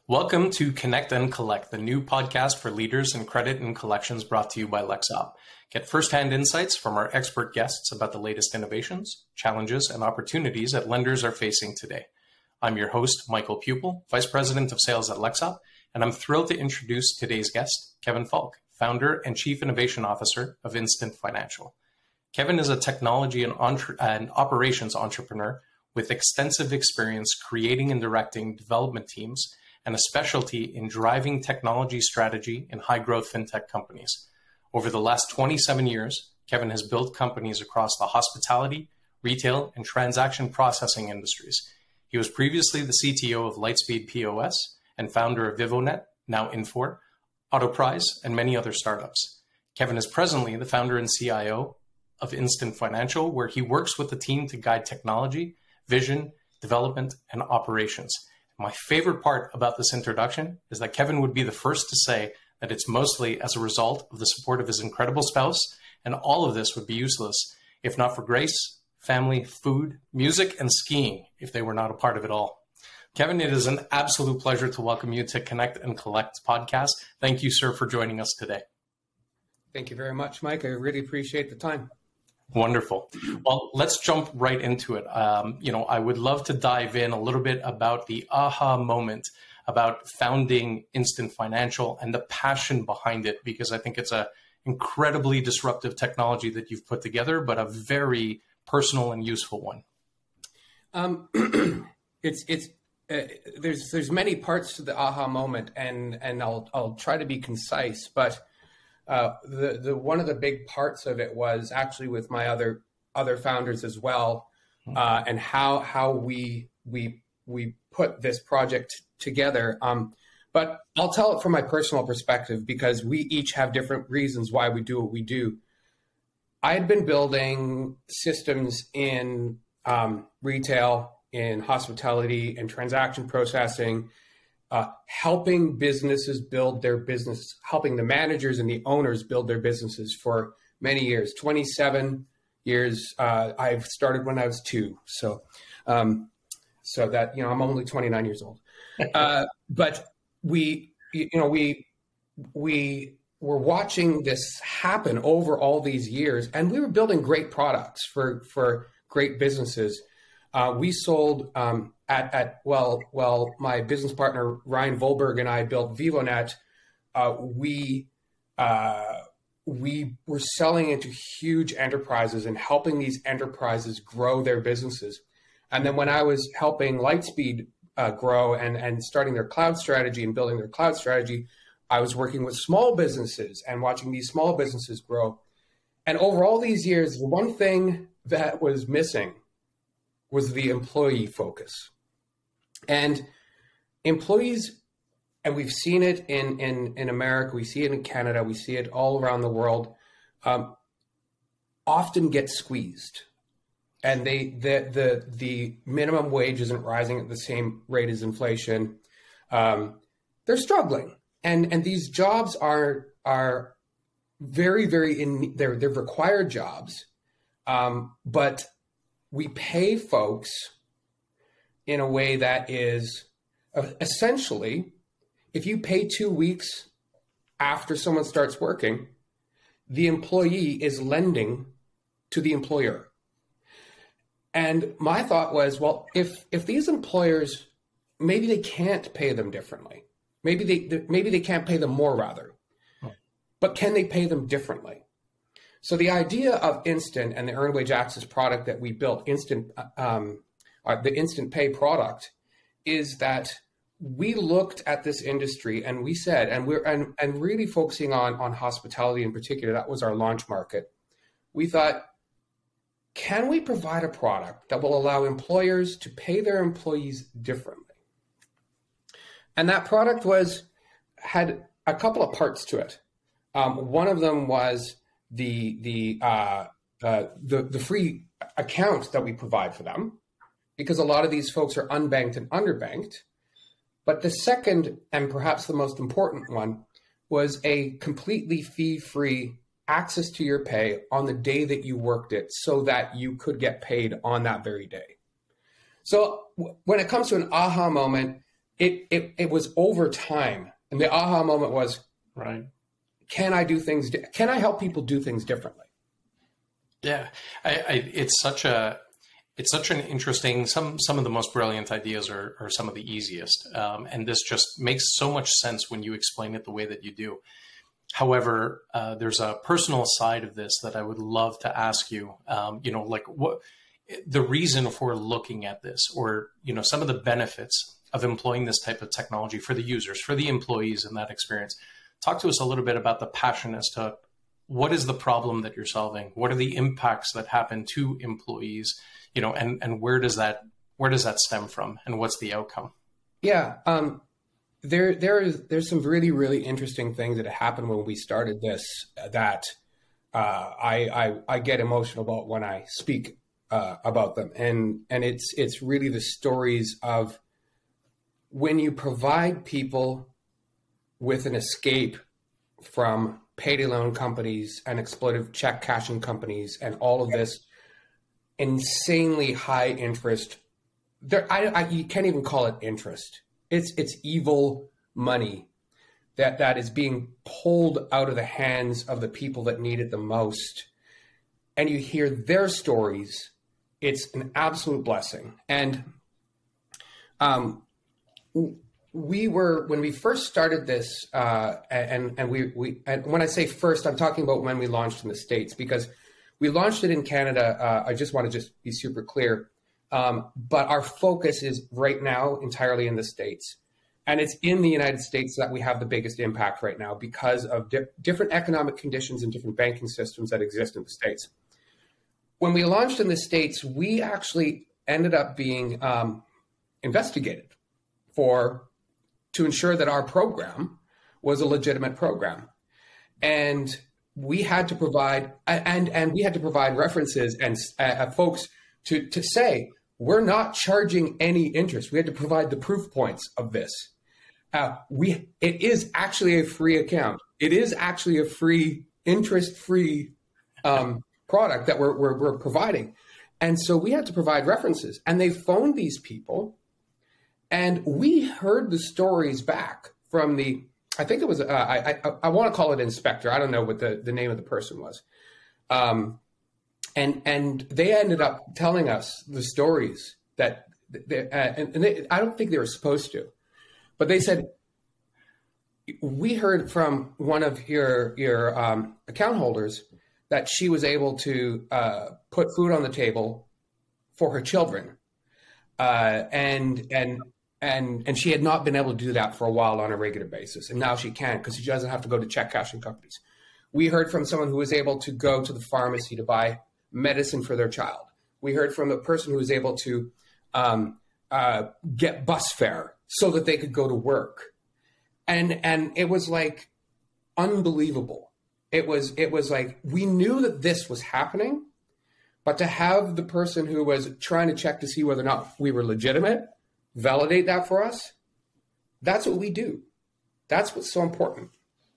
Welcome to Connect and Collect, the new podcast for leaders in credit and collections brought to you by Lexop. Get firsthand insights from our expert guests about the latest innovations, challenges, and opportunities that lenders are facing today. I'm your host, Michael Pupil, Vice President of Sales at Lexop, and I'm thrilled to introduce today's guest, Kevin Falk, Founder and Chief Innovation Officer of Instant Financial. Kevin is a technology and operations entrepreneur with extensive experience creating and directing development teams and a specialty in driving technology strategy in high-growth fintech companies. Over the last 27 years, Kevin has built companies across the hospitality, retail, and transaction processing industries. He was previously the CTO of Lightspeed POS and founder of Vivonet, now Infor, Autoprise, and many other startups. Kevin is presently the founder and CIO of Instant Financial, where he works with the team to guide technology, vision, development, and operations. My favorite part about this introduction is that Kevin would be the first to say that it's mostly as a result of the support of his incredible spouse, and all of this would be useless if not for Grace, family, food, music, and skiing if they were not a part of it all. Kevin, it is an absolute pleasure to welcome you to Connect and Collect podcast. Thank you, sir, for joining us today. Thank you very much, Mike. I really appreciate the time. Wonderful. Well, let's jump right into it. I would love to dive in a little bit about the aha moment about founding Instant Financial and the passion behind it, because I think it's an incredibly disruptive technology that you've put together, but a very personal and useful one. There's many parts to the aha moment, and I'll try to be concise, but the one of the big parts of it was actually with my other founders as well, and how we put this project together. But I'll tell it from my personal perspective, because we each have different reasons why we do what we do. I had been building systems in retail, in hospitality, and transaction processing, helping businesses build their business, helping the managers and the owners build their businesses for many years, 27 years. I've started when I was 2. So that, I'm only 29 years old. But we were watching this happen over all these years, and we were building great products for great businesses. We sold my business partner, Ryan Volberg, and I built Vivonet. We were selling into huge enterprises and helping these enterprises grow their businesses. And then when I was helping Lightspeed grow and starting their cloud strategy and building their cloud strategy, I was working with small businesses and watching these small businesses grow. And over all these years, the one thing that was missing was the employee focus. And employees, and we've seen it in America, we see it in Canada, we see it all around the world, often get squeezed. And the minimum wage isn't rising at the same rate as inflation. They're struggling. And these jobs are very, very they're required jobs. But we pay folks in a way that is essentially, if you pay 2 weeks after someone starts working, the employee is lending to the employer. And my thought was, well, if these employers, maybe they can't pay them differently. Maybe they can't pay them more, rather. But can they pay them differently? So the idea of Instant and the earned wage access product that we built, the Instant Pay product, is that we looked at this industry and we said, and really focusing on hospitality in particular, that was our launch market. We thought, can we provide a product that will allow employers to pay their employees differently? And that product had a couple of parts to it. One of them was the free account that we provide for them, because a lot of these folks are unbanked and underbanked. But the second, and perhaps the most important one, was a completely fee-free access to your pay on the day that you worked it, so that you could get paid on that very day. So when it comes to an aha moment, it was over time. And the aha moment was, Right. Can I do things? Can I help people do things differently? Yeah, it's such an interesting. Some of the most brilliant ideas are some of the easiest, and this just makes so much sense when you explain it the way that you do. However, there's a personal side of this that I would love to ask you. Like what the reason for looking at this, or some of the benefits of employing this type of technology for the users, for the employees in that experience. Talk to us a little bit about the passion as to what is the problem that you're solving? What are the impacts that happen to employees? And where does that stem from, and what's the outcome? Yeah, there's some really, really interesting things that happened when we started this that I get emotional about when I speak about them, and it's really the stories of when you provide people with an escape from payday loan companies and exploitive check cashing companies and all of this insanely high interest. You can't even call it interest. It's evil money that is being pulled out of the hands of the people that need it the most. And you hear their stories. It's an absolute blessing. And when we first started this, and when I say first, I'm talking about when we launched in the States, because we launched it in Canada. I just want to be super clear. But our focus is right now entirely in the States. And it's in the United States that we have the biggest impact right now because of different economic conditions and different banking systems that exist in the States. When we launched in the States, we actually ended up being investigated to ensure that our program was a legitimate program. And we had to provide, and we had to provide references and folks to say, we're not charging any interest. We had to provide the proof points of this. It is actually a free account. It is actually a free, interest-free product that we're providing. And so we had to provide references. And they phoned these people. And we heard the stories back from I think it was, I want to call it inspector. I don't know what the name of the person was. And they ended up telling us the stories that, I don't think they were supposed to, but they said, we heard from one of your account holders that she was able to put food on the table for her children. And she had not been able to do that for a while on a regular basis. And now she can, because she doesn't have to go to check cashing companies. We heard from someone who was able to go to the pharmacy to buy medicine for their child. We heard from a person who was able to get bus fare so that they could go to work. And it was like unbelievable. It was like, we knew that this was happening, but to have the person who was trying to check to see whether or not we were legitimate validate that for us, that's what we do. That's what's so important.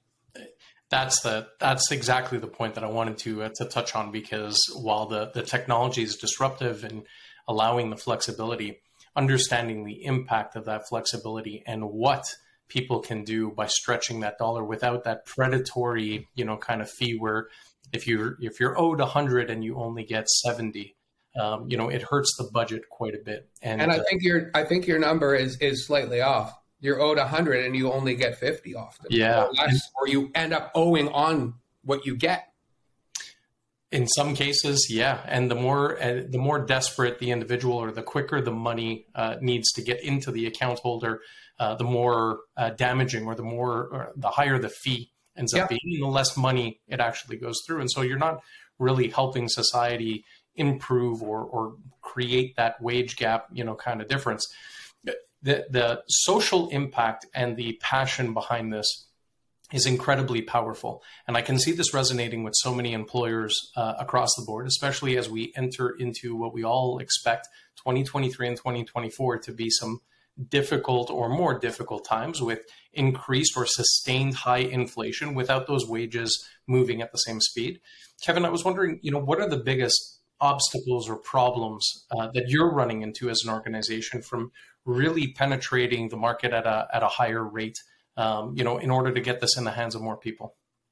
That's exactly the point that I wanted to touch on, because while the technology is disruptive and allowing the flexibility, understanding the impact of that flexibility and what people can do by stretching that dollar without that predatory, kind of fee where if you're owed 100 and you only get 70, it hurts the budget quite a bit. And I think your number is slightly off. You're owed 100 and you only get 50 often. Yeah. Or you end up owing on what you get. In some cases, yeah. And the more desperate the individual, or the quicker the money needs to get into the account holder, the more damaging, or the higher the fee ends up being, the less money it actually goes through. And so you're not really helping society improve or create that wage gap, kind of difference. The social impact and the passion behind this is incredibly powerful. And I can see this resonating with so many employers across the board, especially as we enter into what we all expect 2023 and 2024 to be some difficult or more difficult times with increased or sustained high inflation without those wages moving at the same speed. Kevin, I was wondering, what are the biggest obstacles or problems that you're running into as an organization from really penetrating the market at a higher rate, in order to get this in the hands of more people?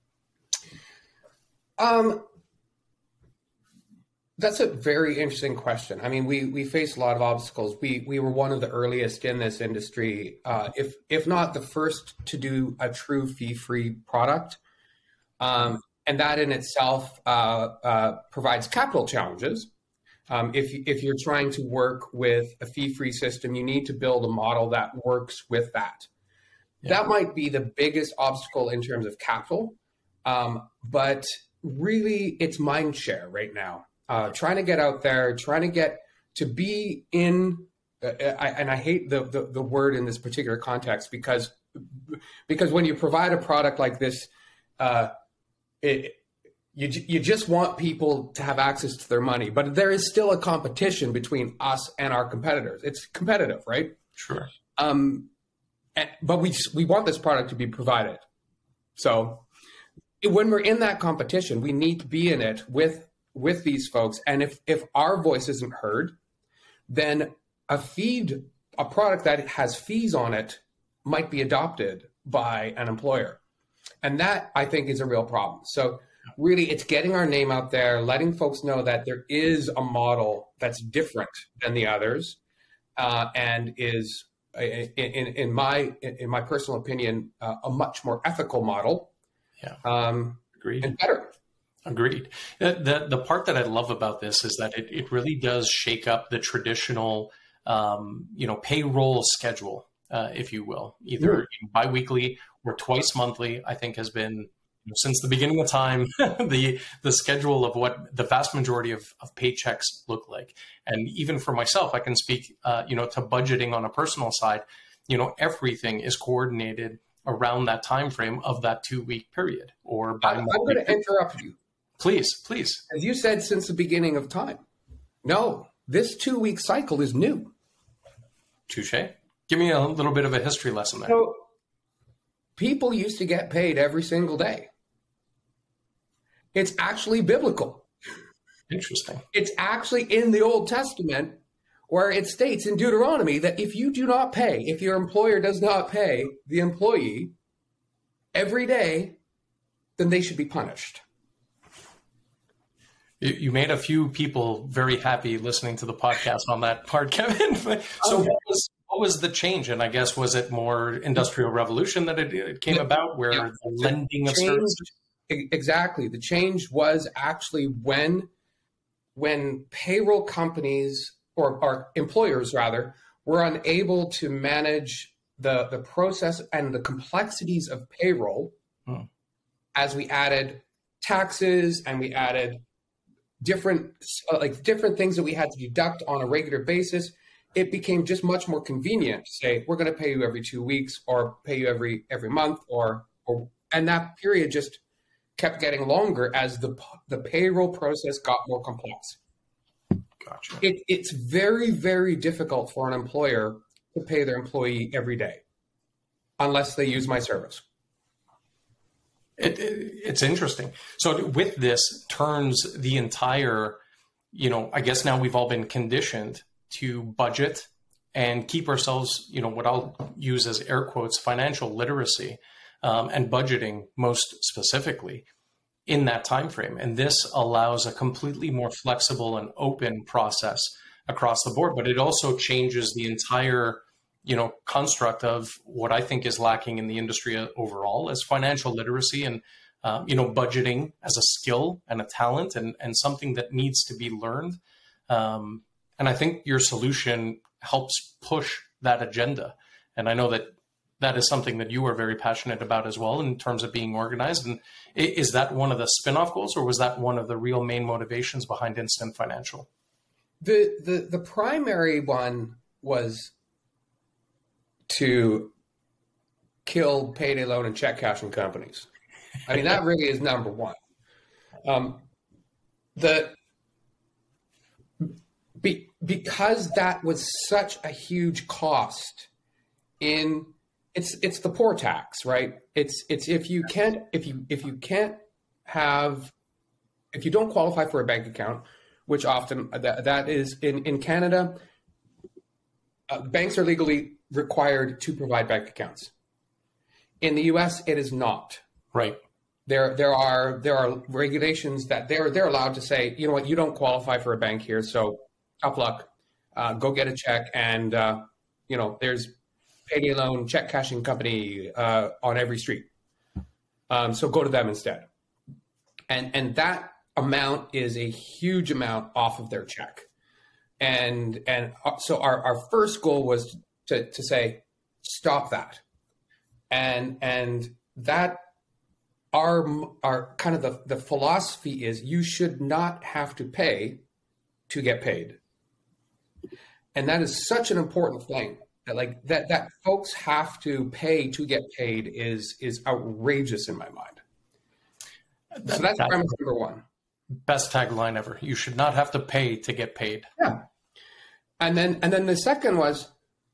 That's a very interesting question. I mean, we face a lot of obstacles. We were one of the earliest in this industry, if not the first to do a true fee-free product. And that in itself provides capital challenges. If you're trying to work with a fee-free system, you need to build a model that works with that. Yeah. That might be the biggest obstacle in terms of capital, but really it's mind share right now. Trying to get out there, trying to get to be in, and I hate the word in this particular context because when you provide a product like this, you just want people to have access to their money, but there is still a competition between us and our competitors. It's competitive, right? Sure. But we want this product to be provided. So when we're in that competition, we need to be in it with these folks. And if our voice isn't heard, then a product that has fees on it might be adopted by an employer. And that, I think, is a real problem. So really, it's getting our name out there, letting folks know that there is a model that's different than the others, and is, in my personal opinion, a much more ethical model. Yeah. Agreed. And better. Agreed. The part that I love about this is that it really does shake up the traditional, payroll schedule, if you will, either biweekly or twice monthly. I think has been, since the beginning of time, the schedule of what the vast majority of paychecks look like. And even for myself, I can speak, to budgeting on a personal side. Everything is coordinated around that time frame of that 2-week period. Or I'm going to interrupt you. Please. As you said, since the beginning of time. No, this 2-week cycle is new. Touche. Give me a little bit of a history lesson there. So, people used to get paid every single day. It's actually biblical. Interesting. It's actually in the Old Testament where it states in Deuteronomy that if your employer does not pay the employee every day, then they should be punished. You made a few people very happy listening to the podcast on that part, Kevin. So what was the change? And I guess, was it more Industrial Revolution that it came about, where the lending of services? Exactly. The change was actually when payroll companies or employers rather were unable to manage the process and the complexities of payroll, as we added taxes and we added different things that we had to deduct on a regular basis. It became just much more convenient to say, we're going to pay you every 2 weeks or pay you every month, and that period just kept getting longer as the payroll process got more complex. Gotcha. It's very, very difficult for an employer to pay their employee every day unless they use my service. It's interesting. So with this turns the entire, I guess now we've all been conditioned to budget and keep ourselves, what I'll use as air quotes, financial literacy, and budgeting most specifically in that time frame. And this allows a completely more flexible and open process across the board, but it also changes the entire construct of what I think is lacking in the industry overall, as financial literacy and, budgeting as a skill and a talent and something that needs to be learned. And I think your solution helps push that agenda. And I know that is something that you are very passionate about as well, in terms of being organized. And is that one of the spin-off goals, or was that one of the real main motivations behind Instant Financial? The primary one was to kill payday loan and check cashing companies. I mean, that really is number one. Because that was such a huge cost it's the poor tax, right? It's if you don't qualify for a bank account, which often that is in Canada, banks are legally required to provide bank accounts. In the U.S., it is not. Right. There are regulations that they're allowed to say, you know what, you don't qualify for a bank here, so tough luck. Go get a check, and there's payday loan check cashing company on every street. So go to them instead. And that amount is a huge amount off of their check. And so our first goal was to say, stop that. And that our kind of the philosophy is you should not have to pay to get paid. And that is such an important thing that folks have to pay to get paid is outrageous in my mind. So that's premise number one. Best tagline ever. You should not have to pay to get paid. Yeah. And then the second was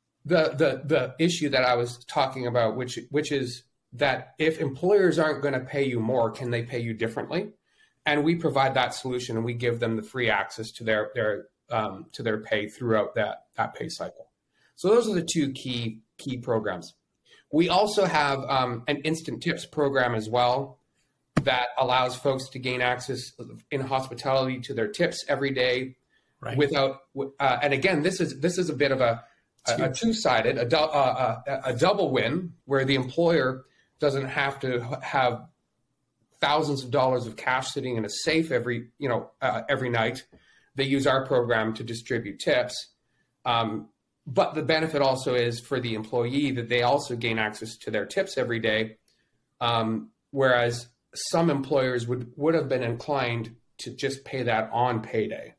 the issue that I was talking about, which is that if employers aren't going to pay you more, can they pay you differently? And we provide that solution, and we give them the free access to their pay throughout that pay cycle. So those are the two key programs. We also have an instant tips program as well that allows folks to gain access in hospitality to their tips every day, right, without. And again, this is a bit of a two-sided, a double win, where the employer doesn't have to have thousands of dollars of cash sitting in a safe every night. They use our program to distribute tips. But the benefit also is for the employee that they also gain access to their tips every day. Whereas some employers would have been inclined to just pay that on payday.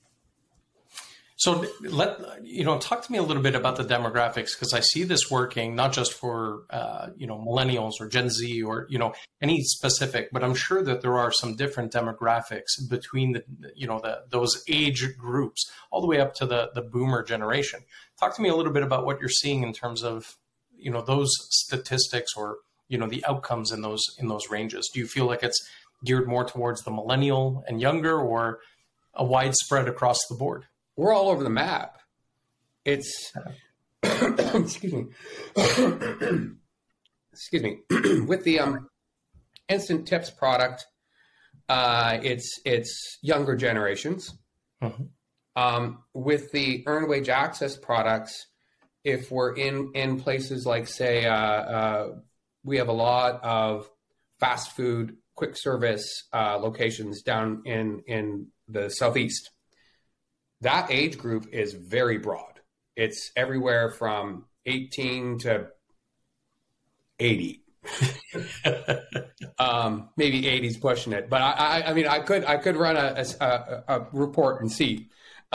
So talk to me a little bit about the demographics, because I see this working not just for, millennials or Gen Z or, any specific, but I'm sure that there are some different demographics between those age groups all the way up to the boomer generation. Talk to me a little bit about what you're seeing in terms of, those statistics or, the outcomes in those ranges. Do you feel like it's geared more towards the millennial and younger, or a widespread across the board? We're all over the map. It's, excuse me, with the Instant Tips product, it's younger generations. Mm-hmm. With the Earned Wage Access products, if we're in places like, say, we have a lot of fast food, quick service locations down in the Southeast. That age group is very broad. It's everywhere from 18 to 80. Maybe 80 is pushing it, but I could run a report and see.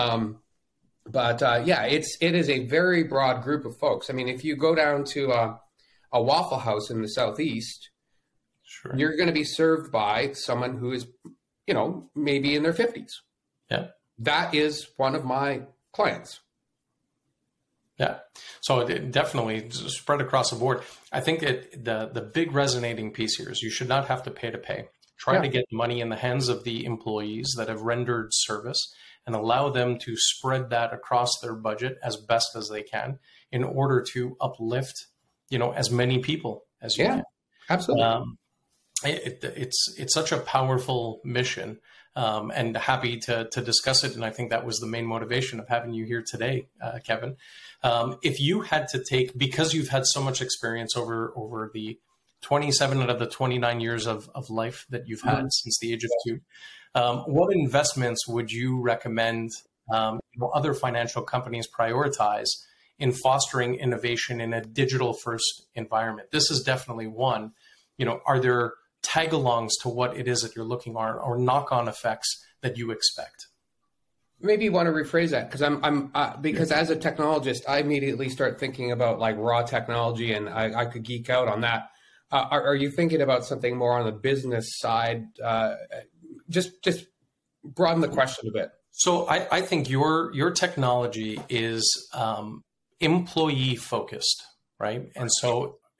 It is a very broad group of folks. I mean, if you go down to a Waffle House in the Southeast, sure, you're going to be served by someone who is, maybe in their 50s. Yeah. That is one of my clients. Yeah. So it definitely spread across the board. I think the big resonating piece here is you should not have to pay. Try to get money in the hands of the employees that have rendered service and allow them to spread that across their budget as best as they can in order to uplift, as many people as you can. Absolutely. It's such a powerful mission. And happy to discuss it. And I think that was the main motivation of having you here today, Kevin. If you had to take, because you've had so much experience over the 27 out of the 29 years of life that you've had since the age of 2, what investments would you recommend other financial companies prioritize in fostering innovation in a digital first environment? This is definitely one. Are there tag-alongs to what it is that you're looking on, or knock-on effects that you expect? Maybe you want to rephrase that, because as a technologist, I immediately start thinking about like raw technology, and I could geek out on that. Are you thinking about something more on the business side? Just broaden the question a bit. So I think your technology is employee focused, right? And so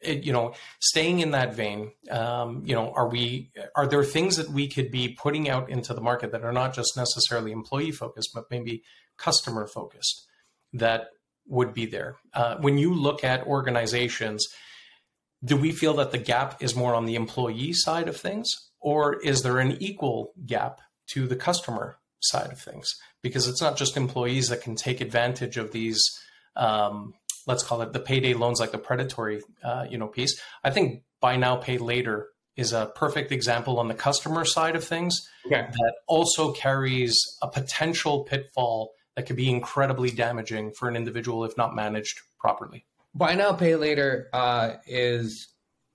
staying in that vein, are there things that we could be putting out into the market that are not just necessarily employee focused, but maybe customer focused that would be there? When you look at organizations, do we feel that the gap is more on the employee side of things, or is there an equal gap to the customer side of things? Because it's not just employees that can take advantage of these, let's call it the payday loans, like the predatory, piece. I think buy now, pay later is a perfect example on the customer side of things that also carries a potential pitfall that could be incredibly damaging for an individual if not managed properly. Buy now, pay later is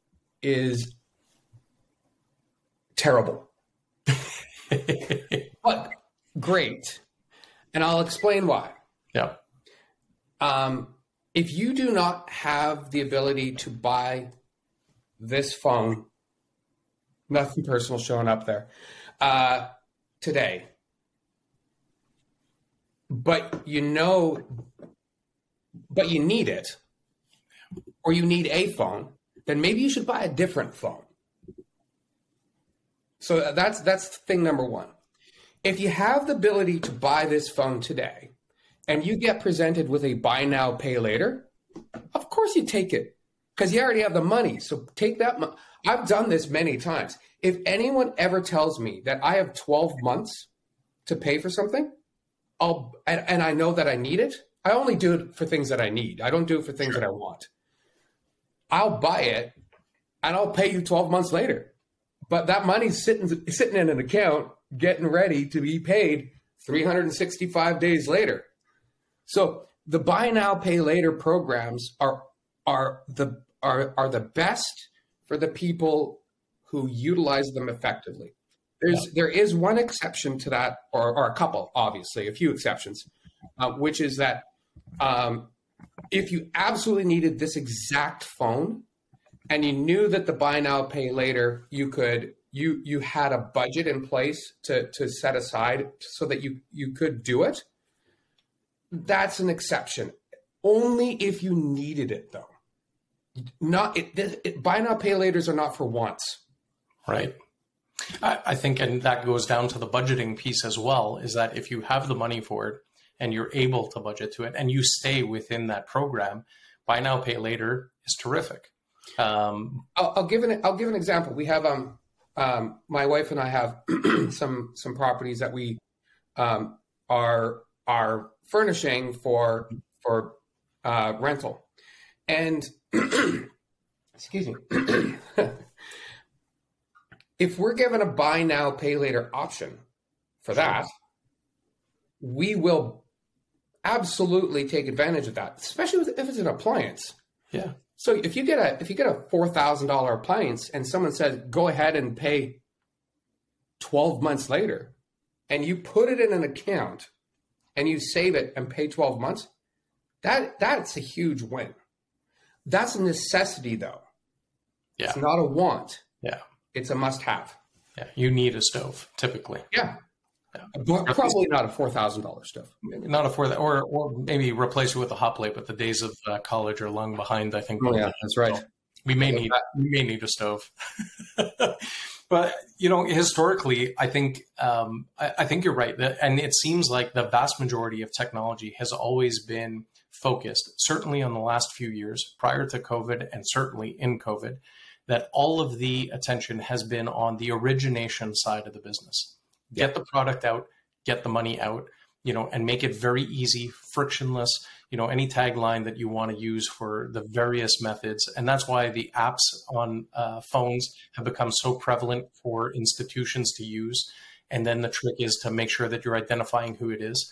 terrible, but great, and I'll explain why. Yeah. If you do not have the ability to buy this phone, nothing personal showing up there, today, but you need it, or you need a phone, then maybe you should buy a different phone. So that's thing number one. If you have the ability to buy this phone today and you get presented with a buy now, pay later, of course you take it because you already have the money. So take that. I've done this many times. If anyone ever tells me that I have 12 months to pay for something, and I know that I need it, I only do it for things that I need. I don't do it for things that I want. I'll buy it and I'll pay you 12 months later. But that money's sitting in an account getting ready to be paid 365 days later. So the buy now, pay later programs are the best for the people who utilize them effectively. There is one exception to that, or a couple, obviously, a few exceptions, which is that if you absolutely needed this exact phone and you knew that the buy now, pay later, you had a budget in place to set aside so that you could do it, that's an exception. Only if you needed it, though. Buy now, pay laters are not for once. Right. I think, and that goes down to the budgeting piece as well, is that if you have the money for it and you're able to budget to it and you stay within that program, buy now, pay later is terrific. I'll give an example. We have my wife and I have some properties that we are furnishing for rental, and excuse me. If we're given a buy now, pay later option for that, we will absolutely take advantage of that, especially if it's an appliance. Yeah. So if you get a $4,000 appliance and someone says, go ahead and pay 12 months later, and you put it in an account and you save it and pay 12 months, that's a huge win. That's a necessity, though. Yeah. It's not a want. Yeah. It's a must-have. Yeah, you need a stove typically. Yeah, but probably not a $4,000 stove. Not a or maybe replace it with a hot plate. But the days of college are long behind. I think. Oh yeah, that's right. So we may need a stove. But historically, I think you're right. And it seems like the vast majority of technology has always been focused, certainly on the last few years prior to COVID, and certainly in COVID, that all of the attention has been on the origination side of the business. Get the product out, get the money out, and make it very easy, frictionless, any tagline that you want to use for the various methods. And that's why the apps on phones have become so prevalent for institutions to use. And then the trick is to make sure that you're identifying who it is.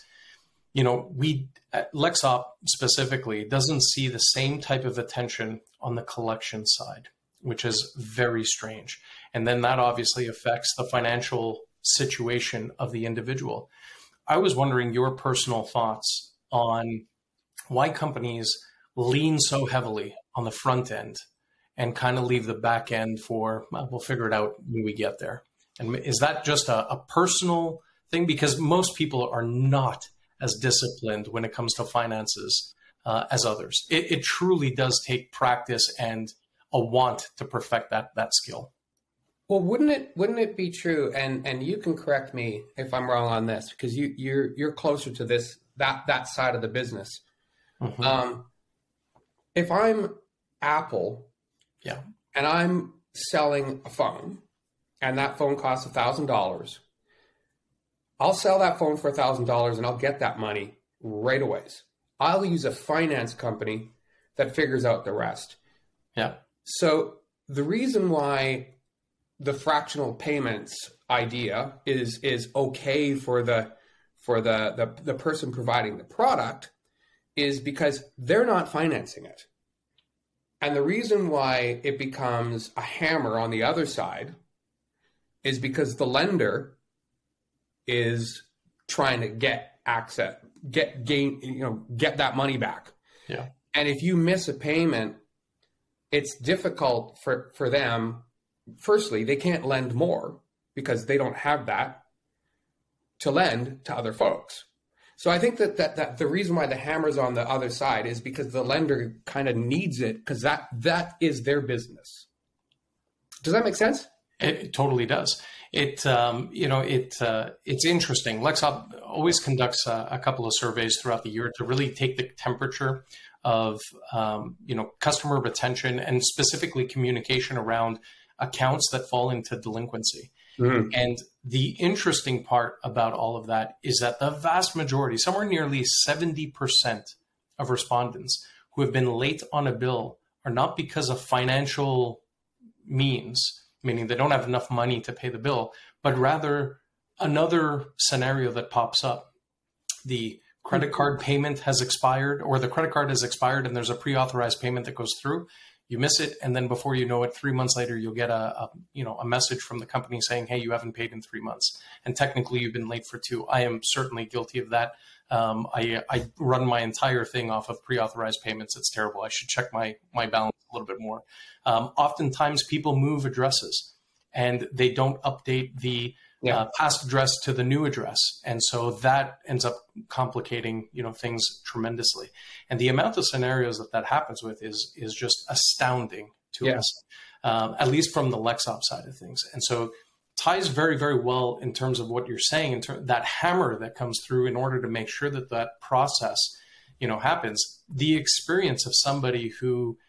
Lexop specifically doesn't see the same type of attention on the collection side, which is very strange. And then that obviously affects the financial situation of the individual. I was wondering your personal thoughts on why companies lean so heavily on the front end and kind of leave the back end for, we'll figure it out when we get there. And is that just a personal thing? Because most people are not as disciplined when it comes to finances as others. It truly does take practice and a want to perfect that skill. Well, wouldn't it be true? And you can correct me if I'm wrong on this, because you're closer to that side of the business. Mm-hmm. If I'm Apple, yeah, and I'm selling a phone, and that phone costs $1,000, I'll sell that phone for $1,000 and I'll get that money right away. I'll use a finance company that figures out the rest. Yeah. So the reason why the fractional payments idea is okay for the person providing the product is because they're not financing it. And the reason why it becomes a hammer on the other side is because the lender is trying to get that money back. Yeah. And if you miss a payment, it's difficult for them. Firstly, they can't lend more because they don't have that to lend to other folks. So I think that the reason why the hammer's on the other side is because the lender kind of needs it because that is their business. Does that make sense? It totally does. It's interesting. Lexop always conducts a couple of surveys throughout the year to really take the temperature of, customer retention and specifically communication around accounts that fall into delinquency. Mm-hmm. And the interesting part about all of that is that the vast majority, somewhere nearly 70% of respondents who have been late on a bill are not because of financial means, meaning they don't have enough money to pay the bill, but rather another scenario that pops up. The credit card payment has expired, or the credit card has expired and there's a pre-authorized payment that goes through. You miss it, and then before you know it, 3 months later, you'll get a message from the company saying, "Hey, you haven't paid in 3 months, and technically you've been late for 2." I am certainly guilty of that. I run my entire thing off of pre-authorized payments. It's terrible. I should check my balance a little bit more. Oftentimes, people move addresses, and they don't update the past address to the new address, and so that ends up complicating things tremendously. And the amount of scenarios that happens with is just astounding to us, at least from the Lexop side of things. And so ties very, very well in terms of what you're saying, that hammer that comes through in order to make sure that process happens. The experience of somebody who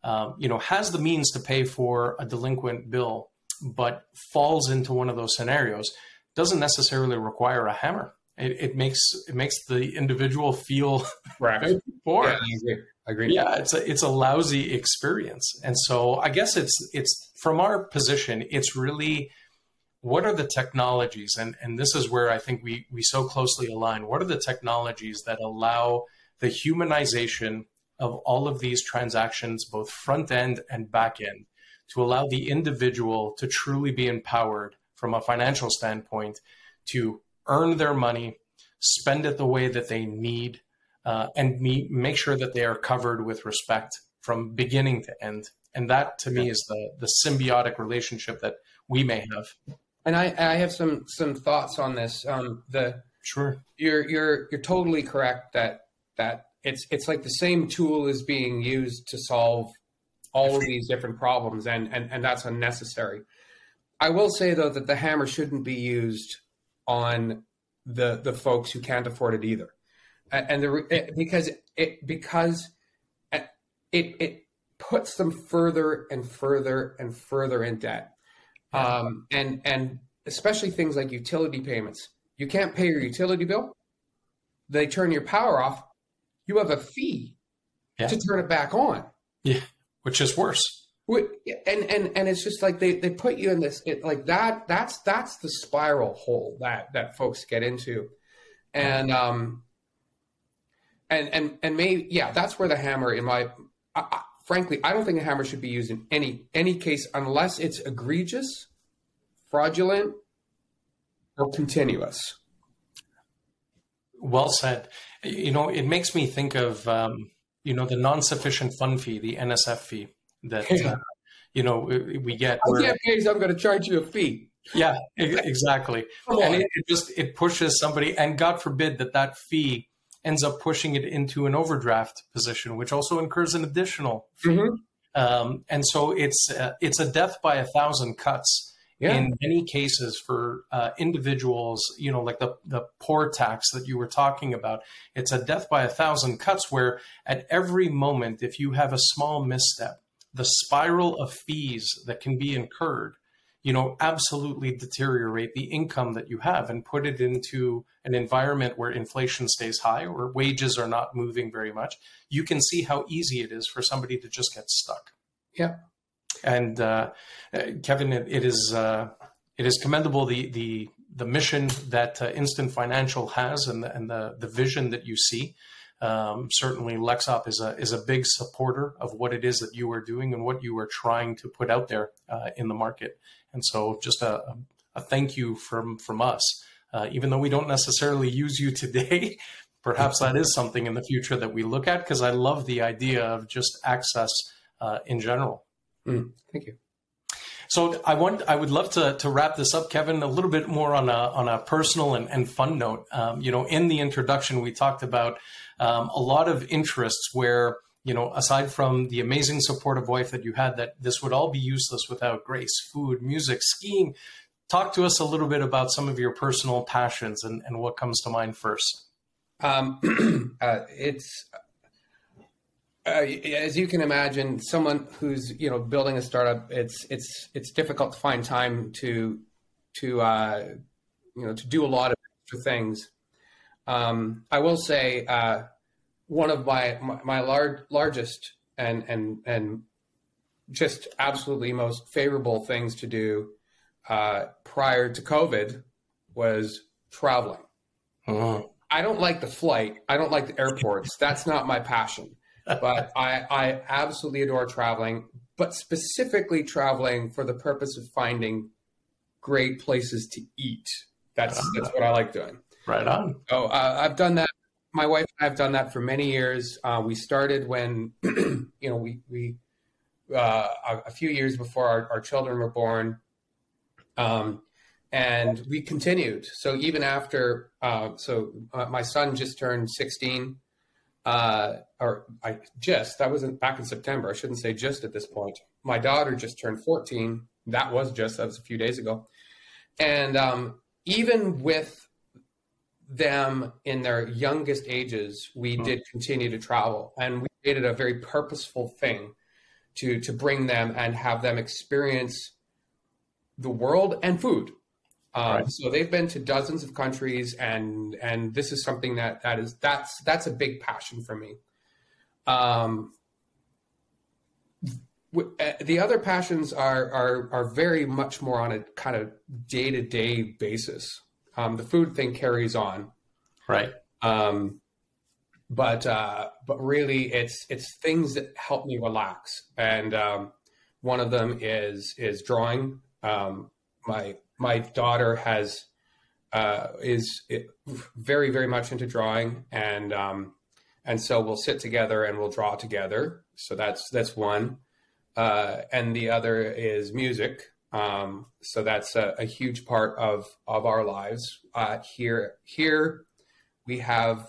has the means to pay for a delinquent bill but falls into one of those scenarios doesn't necessarily require a hammer. It makes the individual feel right. Poor. Yeah, I agree. Yeah, it's a lousy experience. And so I guess it's from our position, it's really, what are the technologies? And this is where I think we so closely align. What are the technologies that allow the humanization of all of these transactions, both front end and back end, to allow the individual to truly be empowered from a financial standpoint to earn their money, spend it the way that they need, and make sure that they are covered with respect from beginning to end. And that, to me, is the symbiotic relationship that we may have. And I have some thoughts on this. Sure, you're totally correct that it's like the same tool is being used to solve all of these different problems, and that's unnecessary. I will say, though, that the hammer shouldn't be used on the folks who can't afford it either, because it puts them further and further and further in debt, and especially things like utility payments. You can't pay your utility bill. They turn your power off. You have a fee to turn it back on. Yeah. Which is worse. And it's just like they put you in this that's the spiral hole that folks get into, and maybe that's where the hammer frankly, I don't think a hammer should be used in any case unless it's egregious, fraudulent, or continuous. Well said. It makes me think of the non-sufficient fund fee, the NSF fee that, we get. I can't pay, so I'm going to charge you a fee. Yeah, exactly. And it pushes somebody, and God forbid that fee ends up pushing it into an overdraft position, which also incurs an additional fee. And so it's a death by 1,000 cuts. Yeah. In many cases for individuals, like the poor tax that you were talking about, it's a death by 1,000 cuts where at every moment, if you have a small misstep, the spiral of fees that can be incurred, absolutely deteriorate the income that you have and put it into an environment where inflation stays high or wages are not moving very much. You can see how easy it is for somebody to just get stuck. Yeah. And Kevin, it is commendable the mission that Instant Financial has and the vision that you see. Certainly, Lexop is a big supporter of what it is that you are doing and what you are trying to put out there in the market. And so, just a thank you from us. Even though we don't necessarily use you today, perhaps that is something in the future that we look at, because I love the idea of just access in general. Thank you. So I would love to wrap this up, Kevin, a little bit more on a personal and fun note. In the introduction, we talked about a lot of interests where, aside from the amazing supportive wife that you had, that this would all be useless without Grace: food, music, skiing. Talk to us a little bit about some of your personal passions and what comes to mind first. It's as you can imagine, someone who's building a startup, it's difficult to find time to do a lot of extra things. I will say one of my largest and just absolutely most favorable things to do prior to COVID was traveling. I don't like the flight. I don't like the airports. That's not my passion. But I absolutely adore traveling, but specifically traveling for the purpose of finding great places to eat. That's what I like doing. Right on. So I've done that. My wife and I have done that for many years. We started when, we a few years before our children were born. And we continued. So even after, my son just turned 16. That wasn't back in September. I shouldn't say just at this point. My daughter just turned 14. That was a few days ago. And even with them in their youngest ages, we did continue to travel, and we made it a very purposeful thing to bring them and have them experience the world and food. Right. So they've been to dozens of countries, and this is something that's a big passion for me. The other passions are very much more on a kind of day-to-day basis. The food thing carries on, right? But really, it's things that help me relax, and one of them is drawing. My daughter is very, very much into drawing, and so we'll sit together and we'll draw together. So that's one, and the other is music. So that's a huge part of our lives. Here we have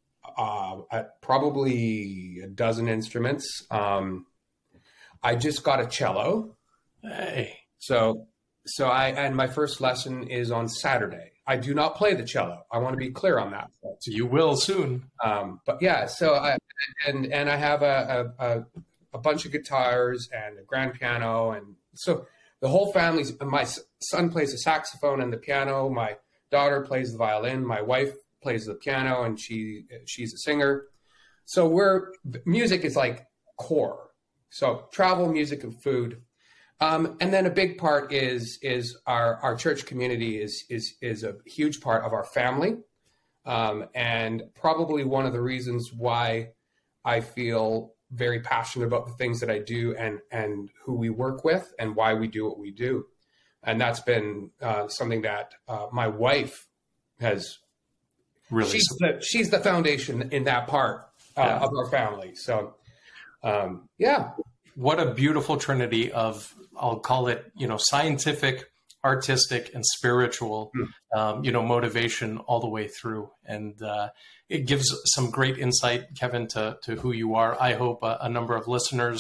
probably a dozen instruments. I just got a cello. Hey. So my first lesson is on Saturday. I do not play the cello. I want to be clear on that. You will soon. But yeah, so I have a bunch of guitars and a grand piano, and so the whole family's. My son plays the saxophone and the piano. My daughter plays the violin. My wife plays the piano, and she's a singer. So music is like core. So travel, music, and food. And then a big part is our church community is a huge part of our family, and probably one of the reasons why I feel very passionate about the things that I do and who we work with and why we do what we do. And that's been something that my wife has really. She's the foundation in that part of our family. So yeah. What a beautiful trinity of, I'll call it, scientific, artistic, and spiritual, motivation all the way through. And it gives some great insight, Kevin, to who you are. I hope a number of listeners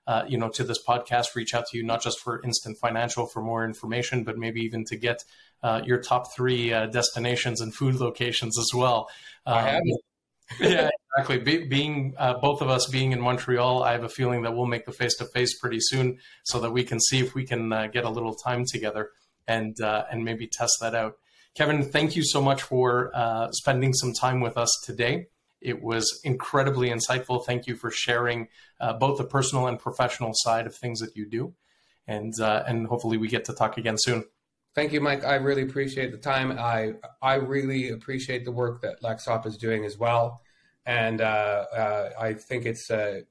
to this podcast, reach out to you, not just for Instant Financial for more information, but maybe even to get your top 3 destinations and food locations as well. I have it. Yeah, exactly. Being both of us being in Montreal, I have a feeling that we'll make the face-to-face pretty soon so that we can see if we can get a little time together and maybe test that out. Kevin, thank you so much for spending some time with us today. It was incredibly insightful. Thank you for sharing both the personal and professional side of things that you do. And hopefully we get to talk again soon. Thank you, Mike. I really appreciate the time. I really appreciate the work that Lexop is doing as well. And I think it's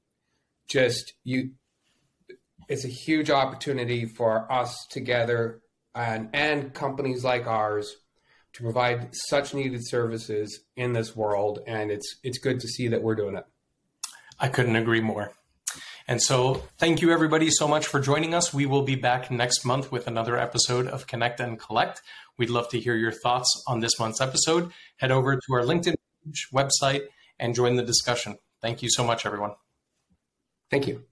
it's a huge opportunity for us together and companies like ours to provide such needed services in this world. And it's good to see that we're doing it. I couldn't agree more. And so thank you, everybody, so much for joining us. We will be back next month with another episode of Connect and Collect. We'd love to hear your thoughts on this month's episode. Head over to our LinkedIn page, website, and join the discussion. Thank you so much, everyone. Thank you.